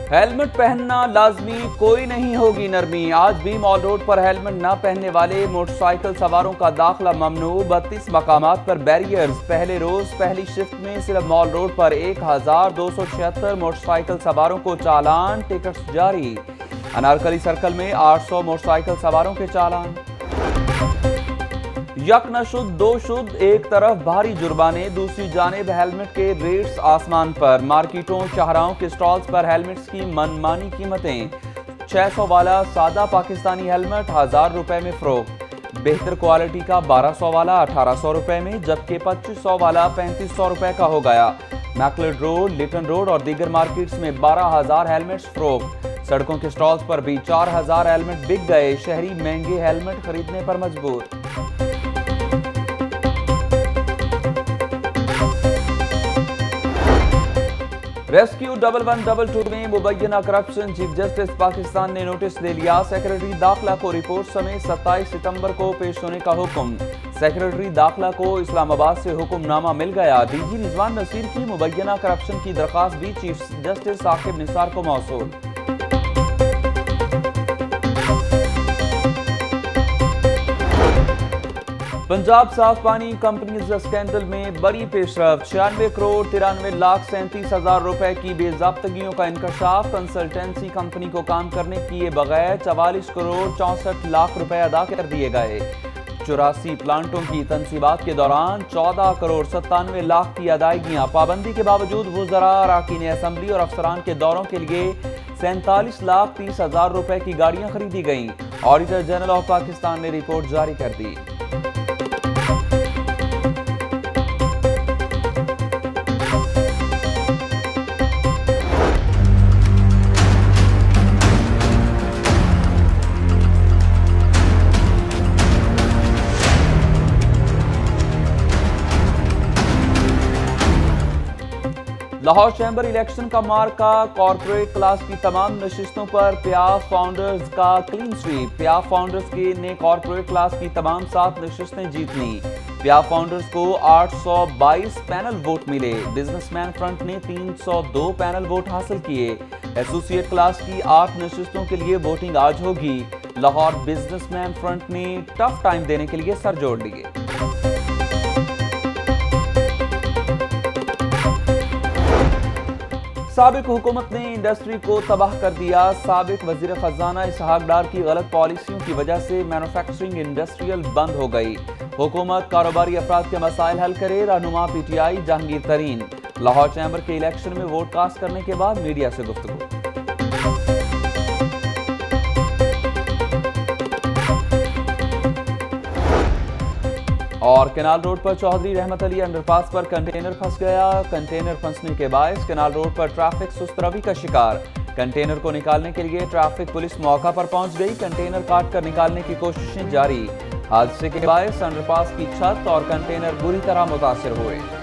Helmet पहनना लाजमी, कोई नहीं होगी नरमी। आज भी मॉल रोड पर हेलमेट न पहनने वाले मोटरसाइकिल सवारों का दाखिला ममनू। 32 मकामात पर बैरियर्स। पहले रोज पहली शिफ्ट में सिर्फ मॉल रोड पर 1276 मोटरसाइकिल सवारों को चालान, टिकट्स जारी। अनारकली सर्कल में 800 मोटरसाइकिल सवारों के चालान। यक न शुद्ध दो शुद्ध, एक तरफ भारी जुर्माने, दूसरी जानिब हेलमेट के रेट्स आसमान पर। मार्केटों शाहराहों के स्टॉल्स पर हेलमेट्स की मनमानी कीमतें। 600 वाला सादा पाकिस्तानी हेलमेट 1000 रुपए में फरोख्त। बेहतर क्वालिटी का 1200 वाला 1800 रुपए में, जबकि 2500 वाला 3500 रुपए का हो गया। मैकलेट रोड, लिटन रोड और दीगर मार्केट्स में 12000 हेलमेट्स फरोख्त। सड़कों के स्टॉल्स पर भी 4000 हेलमेट बिक गए। शहरी महंगे हेलमेट खरीदने पर मजबूर। रेस्क्यू 1112 में मुबैना करप्शन, चीफ जस्टिस पाकिस्तान ने नोटिस ले लिया। सेक्रेटरी दाखिला को रिपोर्ट समेत 27 सितंबर को पेश होने का हुक्म। सेक्रेटरी दाखिला को इस्लामाबाद से हुक्मनामा मिल गया। डीजी रिजवान नसीर की मुबैना करप्शन की दरख्वास्त भी चीफ जस्टिस साकिब निसार को मौसूल। पंजाब साफ पानी कंपनीज स्कैंडल में बड़ी पेशरफ। 96 करोड़ 93,37,000 रुपए की बेज़ाब्तगियों का इंकशाफ। कंसल्टेंसी कंपनी को काम करने किए बगैर 44 करोड़ 64 लाख रुपए अदा कर दिए गए। 84 प्लांटों की तनसीबात के दौरान 14 करोड़ 97 लाख की अदायगियां। पाबंदी के बावजूद वुज़रा, अरकान असम्बली और अफसरान के दौरों के लिए 47,30,000 रुपए की गाड़ियां खरीदी गईं। ऑडिटर जनरल ऑफ पाकिस्तान ने रिपोर्ट जारी कर दी। लाहौर चैम्बर इलेक्शन का मार्का। कॉर्पोरेट क्लास की तमाम नशिस्तों पर पियाफ फाउंडर्स का क्लीन स्वीप। पियाफ फाउंडर्स ने कॉर्पोरेट क्लास की तमाम 7 नशिस्तें जीत लीं। पियाफ फाउंडर्स को 822 पैनल वोट मिले। बिजनेसमैन फ्रंट ने 302 पैनल वोट हासिल किए। एसोसिएट क्लास की 8 नशिस्तों के लिए वोटिंग आज होगी। लाहौर बिजनेसमैन फ्रंट ने टफ टाइम देने के लिए सर जोड़ लिए। साबिक हुकूमत ने इंडस्ट्री को तबाह कर दिया। साबिक वजीर खजाना इसहाक डार की गलत पॉलिसियों की वजह से मैन्युफैक्चरिंग इंडस्ट्रियल बंद हो गई। हुकूमत कारोबारी अफराद के मसाइल हल करे। रहनुमा PTI जहांगीर तरीन। लाहौर चैम्बर के इलेक्शन में वोट कास्ट करने के बाद मीडिया से गुफ्तगू। और कैनाल रोड पर चौधरी रहमत अली अंडरपास पर कंटेनर फंस गया। कंटेनर फंसने के बायस कैनाल रोड पर ट्रैफिक सुस्त रवि का शिकार। कंटेनर को निकालने के लिए ट्रैफिक पुलिस मौका पर पहुंच गई। कंटेनर काट कर निकालने की कोशिशें जारी। हादसे के बायस अंडरपास की छत और कंटेनर बुरी तरह मुतासिर हुए।